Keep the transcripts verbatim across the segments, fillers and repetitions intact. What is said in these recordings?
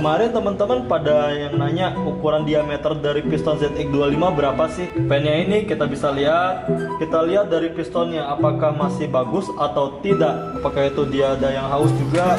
Kemarin teman-teman pada yang nanya ukuran diameter dari piston Z X dua puluh lima berapa sih? Pennya ini kita bisa lihat, kita lihat dari pistonnya apakah masih bagus atau tidak. Apakah itu dia ada yang haus juga.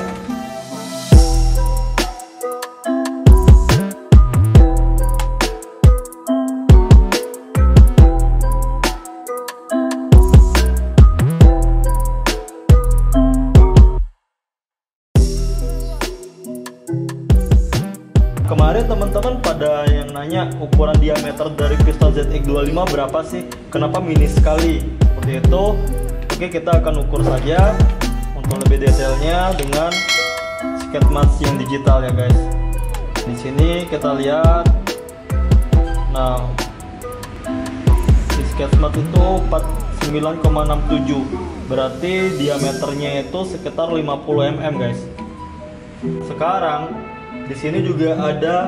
Kemarin teman-teman pada yang nanya ukuran diameter dari piston Z X dua puluh lima berapa sih? Kenapa mini sekali? Seperti itu. Oke, kita akan ukur saja untuk lebih detailnya dengan skate match yang digital ya guys. Di sini kita lihat. Nah, di skate match itu empat puluh sembilan koma enam tujuh. Berarti diameternya itu sekitar lima puluh milimeter guys. Sekarang di sini juga ada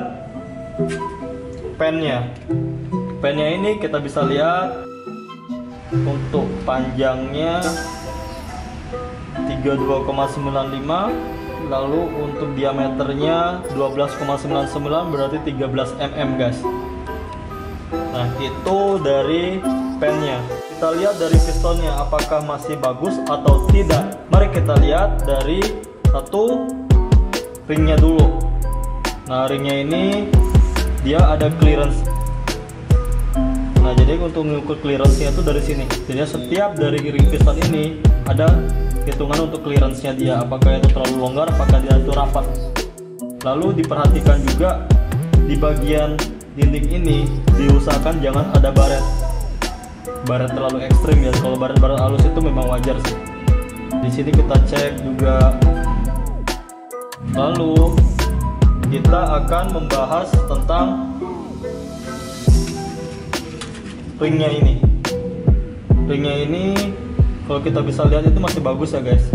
pennya. Pennya ini kita bisa lihat untuk panjangnya tiga puluh dua koma sembilan lima, lalu untuk diameternya dua belas koma sembilan sembilan, berarti tiga belas milimeter guys. Nah, itu dari pennya. Kita lihat dari pistonnya apakah masih bagus atau tidak. Mari kita lihat dari satu ringnya dulu. Nah, ringnya ini dia ada clearance. Nah, jadi untuk mengukur clearance-nya itu dari sini. Jadi setiap dari ring piston ini ada hitungan untuk clearance-nya dia. Apakah itu terlalu longgar, apakah dia itu rapat. Lalu diperhatikan juga di bagian dinding ini diusahakan jangan ada baret. Baret terlalu ekstrim ya. Kalau baret-baret halus itu memang wajar sih. Di sini kita cek juga. Lalu kita akan membahas tentang ringnya ini. Ringnya ini kalau kita bisa lihat itu masih bagus ya guys.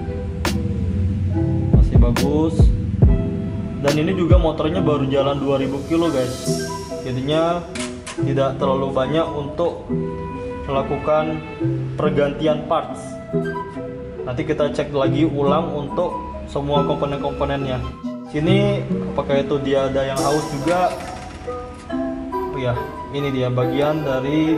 Masih bagus. Dan ini juga motornya baru jalan dua ribu kilo guys. Jadinya tidak terlalu banyak untuk melakukan pergantian parts. Nanti kita cek lagi ulang untuk semua komponen-komponennya. Sini apakah itu dia ada yang haus juga. Oh ya, ini dia bagian dari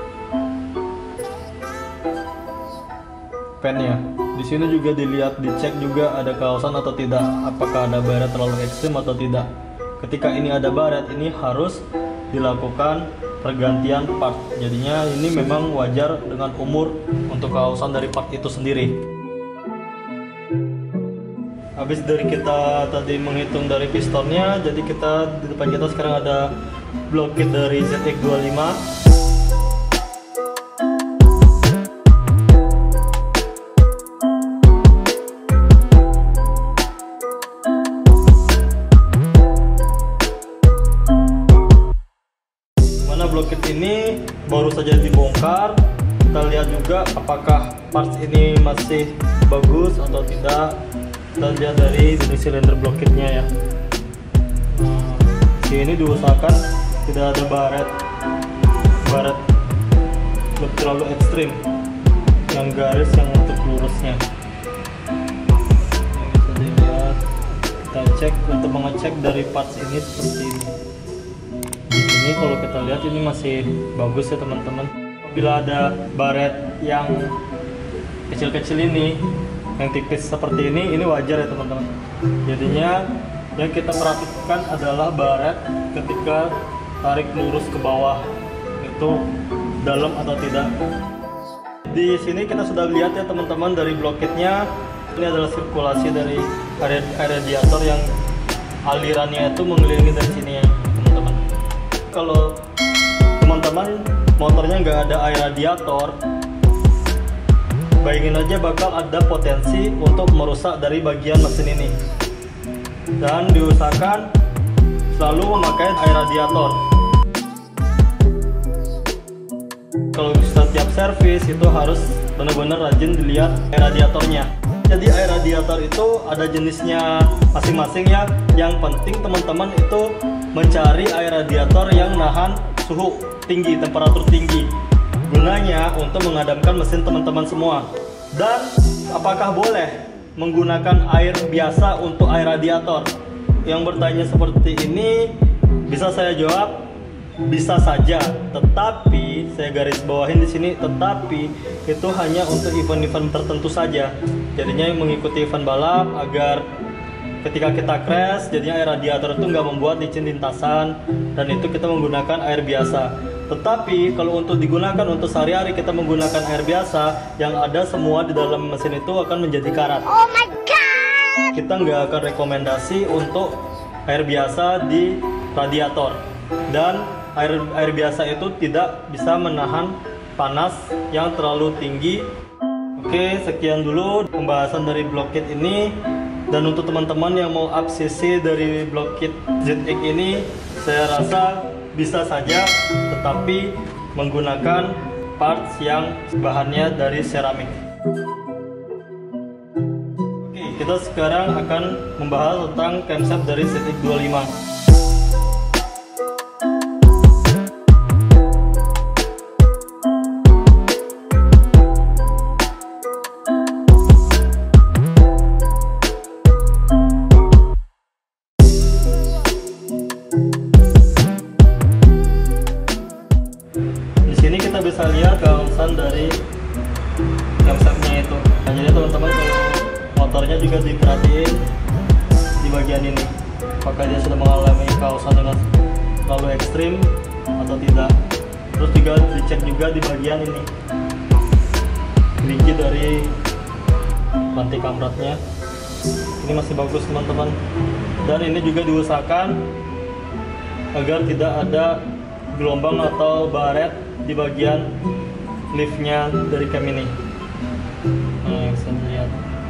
pennya. Di sini juga dilihat, dicek juga ada kehausan atau tidak, apakah ada baret terlalu ekstrim atau tidak. Ketika ini ada baret, ini harus dilakukan pergantian part. Jadinya ini memang wajar dengan umur untuk kehausan dari part itu sendiri. Habis dari kita tadi menghitung dari pistonnya, jadi kita di depan kita sekarang ada block kit dari Z X dua puluh lima. Mana block kit ini baru saja dibongkar. Kita lihat juga apakah parts ini masih bagus atau tidak. Kita lihat dari jenis silinder block kitnya ya. Nah, di sini diusahakan tidak ada baret baret lebih terlalu ekstrim, yang garis yang untuk lurusnya. Ini bisa dilihat. Kita cek untuk mengecek dari parts ini seperti ini. Di sini kalau kita lihat ini masih bagus ya teman-teman. Apabila ada baret yang kecil-kecil ini, yang tipis seperti ini, ini wajar ya teman-teman. Jadinya yang kita perhatikan adalah baret ketika tarik lurus ke bawah itu dalam atau tidak. Di sini kita sudah lihat ya teman-teman dari block kitnya. Ini adalah sirkulasi dari air radiator yang alirannya itu mengelilingi dari sini ya teman-teman. Kalau teman-teman motornya nggak ada air radiator, bayangin aja bakal ada potensi untuk merusak dari bagian mesin ini. Dan diusahakan selalu memakai air radiator. Kalau setiap servis itu harus benar-benar rajin dilihat air radiatornya. Jadi air radiator itu ada jenisnya masing-masing ya. Yang penting teman-teman itu mencari air radiator yang nahan suhu tinggi, temperatur tinggi. Gunanya untuk mengadamkan mesin teman-teman semua. Dan apakah boleh menggunakan air biasa untuk air radiator? yang bertanya seperti ini, bisa saya jawab, bisa saja. Tetapi saya garis bawahin di sini, tetapi itu hanya untuk event-event tertentu saja. Jadinya mengikuti event balap agar ketika kita crash, jadinya air radiator itu nggak membuat licin lintasan, dan itu kita menggunakan air biasa. Tetapi kalau untuk digunakan untuk sehari-hari, kita menggunakan air biasa, yang ada semua di dalam mesin itu akan menjadi karat. Oh my god! Kita nggak akan rekomendasi untuk air biasa di radiator, dan air air biasa itu tidak bisa menahan panas yang terlalu tinggi. Oke, sekian dulu pembahasan dari block kit ini. Dan untuk teman-teman yang mau up C C dari block kit Z X ini, saya rasa bisa saja, tetapi menggunakan parts yang bahannya dari seramik. Oke, kita sekarang akan membahas tentang camshaft dari Z X dua puluh lima. Bisa lihat kawasan dari camshaftnya itu. Nah, jadi teman-teman, kalau motornya juga diperhatiin di bagian ini, apakah dia sudah mengalami kawasan dengan terlalu ekstrim atau tidak. Terus juga dicek juga di bagian ini, gerigi dari rantai kamratnya ini masih bagus teman-teman, dan ini juga diusahakan agar tidak ada gelombang atau baret di bagian liftnya dari cam ini. Nah, yang bisa dilihat.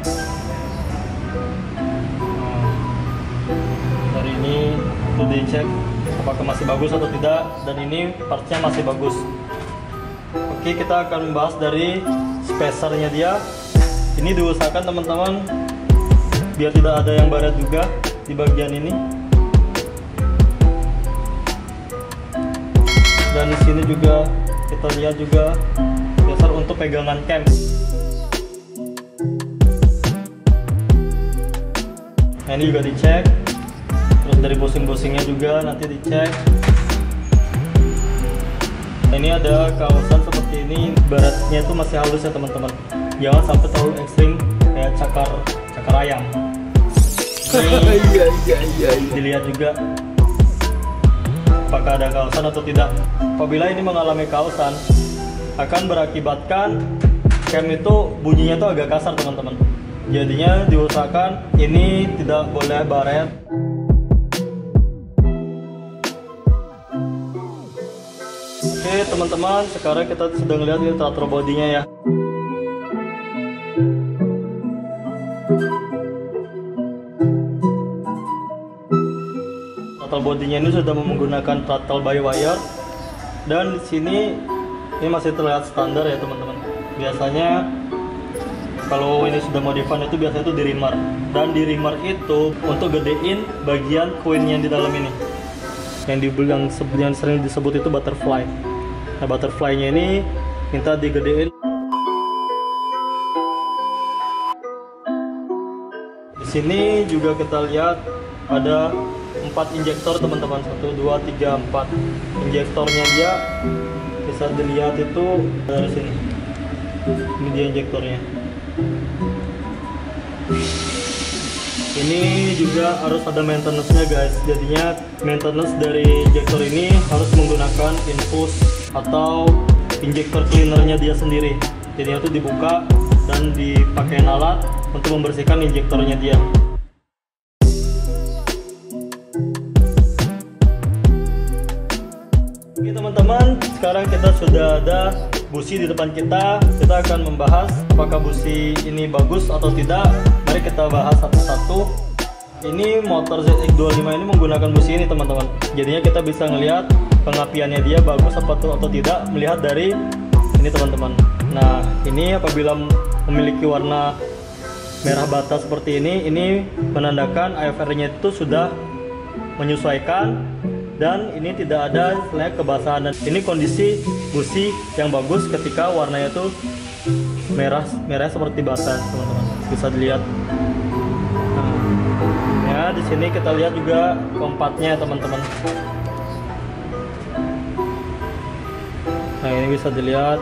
Nah, dari ini itu dicek apakah masih bagus atau tidak, dan ini partnya masih bagus. Oke, kita akan membahas dari spacernya dia. Ini diusahakan teman-teman biar tidak ada yang baret juga di bagian ini. Dan di sini juga kita lihat juga dasar untuk pegangan cam. Nah, ini juga dicek. Terus dari busing-busingnya juga nanti dicek. Nah, ini ada kawasan seperti ini, baratnya itu masih halus ya teman-teman. Jangan sampai terlalu ekstrim kayak cakar cakar ayam. Iya iya iya. Dilihat juga apakah ada kawasan atau tidak. Apabila ini mengalami kawasan, akan berakibatkan cam itu bunyinya itu agak kasar teman-teman. Jadinya diusahakan ini tidak boleh baret. Oke teman-teman, sekarang kita sudah melihat ini throttle bodinya ya. Throttle bodinya ini sudah menggunakan throttle by wire, dan di sini ini masih terlihat standar ya teman-teman. Biasanya kalau ini sudah modifan itu biasanya itu di rimmer, dan di rimmer itu untuk gedein bagian koin yang di dalam ini, yang dibilang yang sering disebut itu butterfly. Nah, butterfly-nya ini minta digedein. Di sini juga kita lihat ada empat injektor teman-teman, satu dua tiga empat. Injektornya dia bisa dilihat itu dari sini. Ini dia injektornya. Ini juga harus ada maintenance-nya guys. Jadinya maintenance dari injektor ini harus menggunakan infus atau injektor cleanernya dia sendiri. Jadi itu dibuka dan dipakai alat untuk membersihkan injektornya dia. Oke teman-teman, sekarang kita sudah ada busi di depan kita. Kita akan membahas apakah busi ini bagus atau tidak. Mari kita bahas satu-satu. Ini motor Z X dua puluh lima ini menggunakan busi ini teman-teman. Jadinya kita bisa ngelihat pengapiannya dia bagus apa atau tidak melihat dari ini teman-teman. Nah, ini apabila memiliki warna merah bata seperti ini, ini menandakan A F R-nya itu sudah menyesuaikan, dan ini tidak ada istilahnya kebasahan. Dan ini kondisi busi yang bagus ketika warnanya itu merah merah seperti bata teman-teman, bisa dilihat. Nah, ya di sini kita lihat juga keempatnya teman-teman. Nah ini bisa dilihat.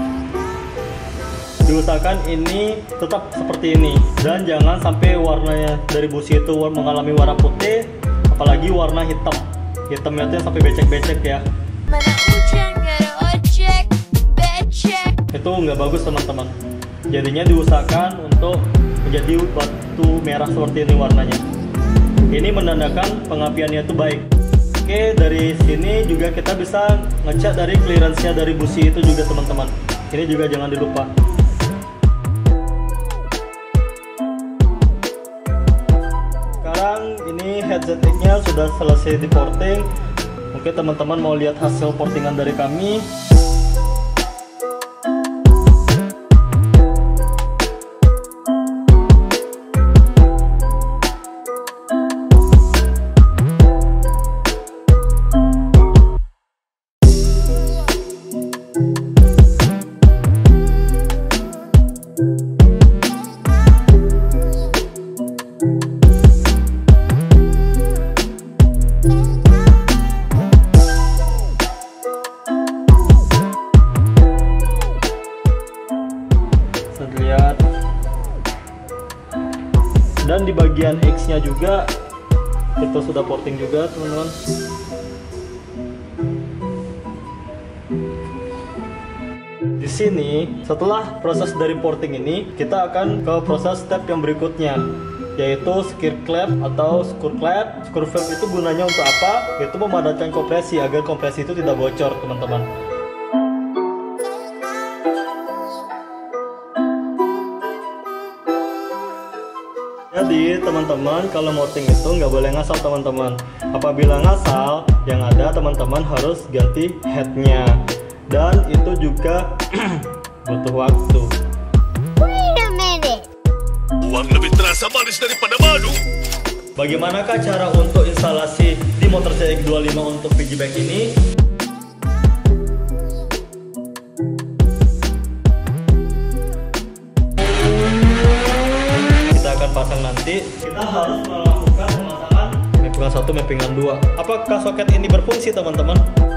Diusahakan ini tetap seperti ini dan jangan sampai warnanya dari busi itu mengalami warna putih, apalagi warna hitam. Hitamnya itu sampai becek-becek ya. Mana hujan gak ada ojek, becek. Itu nggak bagus teman-teman. Jadinya diusahakan untuk menjadi batu merah seperti ini warnanya. Ini menandakan pengapiannya itu baik. Oke, dari sini juga kita bisa ngecek dari clearance-nya dari busi itu juga teman-teman. Ini juga jangan dilupa. Sekarang ini headset nya sudah selesai di porting. Mungkin teman-teman mau lihat hasil portingan dari kami. Lihat, dan di bagian X nya juga kita sudah porting juga teman-teman. Di sini setelah proses dari porting ini kita akan ke proses step yang berikutnya, yaitu screw clamp atau screw clamp. Screw clamp itu gunanya untuk apa? Yaitu memadatkan kompresi agar kompresi itu tidak bocor teman-teman. Jadi teman-teman kalau mounting itu nggak boleh ngasal teman-teman. Apabila ngasal, yang ada teman-teman harus ganti headnya, dan itu juga butuh waktu. Wait a minute. Uang lebih terasa manis daripada madu. Bagaimanakah cara untuk instalasi di motor C X dua puluh lima untuk piggyback ini? Pasang nanti kita harus melakukan pemasangan mappingan satu mappingan dua. Apakah soket ini berfungsi teman-teman?